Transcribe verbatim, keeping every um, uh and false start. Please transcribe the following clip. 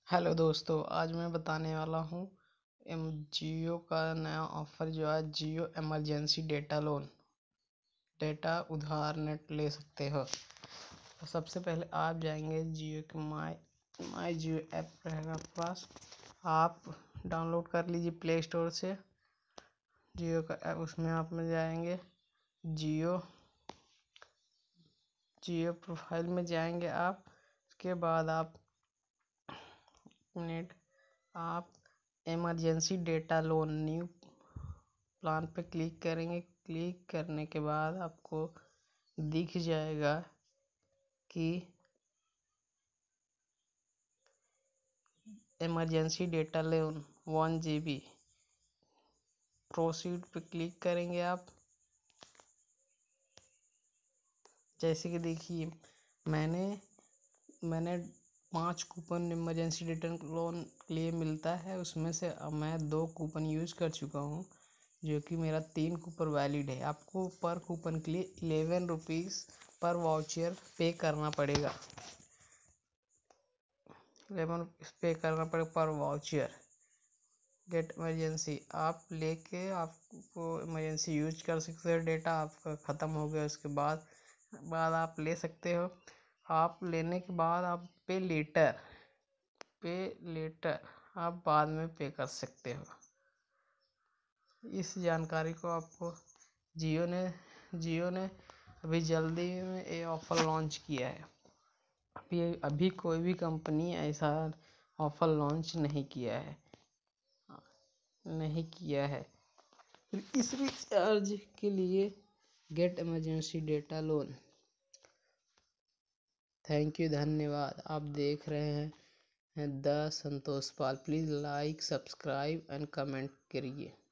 Hello दोस्तों, आज मैं बताने वाला हूँ एम जियो का नया ऑफ़र जो है Jio emergency data loan. Data उधार नेट ले सकते हो। तो सबसे पहले आप जाएंगे जियो के माई माई जियो ऐप रहेगा आपके पास। आप डाउनलोड कर लीजिए प्ले स्टोर से जियो का ऐप। उसमें आप में जाएंगे जियो जियो प्रोफाइल में जाएंगे आप। उसके बाद आप नेट आप emergency data loan new plan पे क्लिक करेंगे। क्लिक करने के बाद आपको दिख जाएगा कि emergency data loan one G B proceed पे क्लिक करेंगे आप। जैसे कि देखिए मैंने मैंने पांच कूपन इमरजेंसी डेटा लोन के लिए मिलता है, उसमें से अब मैं दो कूपन यूज़ कर चुका हूँ, जो कि मेरा तीन कूपन वैलिड है। आपको पर कूपन के लिए इलेवन रुपीज़ पर वाउचर पे करना पड़ेगा। इलेवन रुपीज़ पे करना पड़ेगा पर वाउचर। गेट इमरजेंसी आप लेके आपको इमरजेंसी यूज कर सकते हो। डेटा आपका ख़त्म हो गया उसके बाद बाद आप ले सकते हो। आप लेने के बाद आप पे लेटर पे लेटर आप बाद में पे कर सकते हो। इस जानकारी को आपको जियो ने जियो ने अभी जल्दी में ये ऑफ़र लॉन्च किया है। अभी अभी कोई भी कंपनी ऐसा ऑफ़र लॉन्च नहीं किया है नहीं किया है इस रिचार्ज के लिए get emergency data loan. Thank you, धन्यवाद। आप देख रहे हैं the Santosh Pal. Please like, subscribe and comment करिए।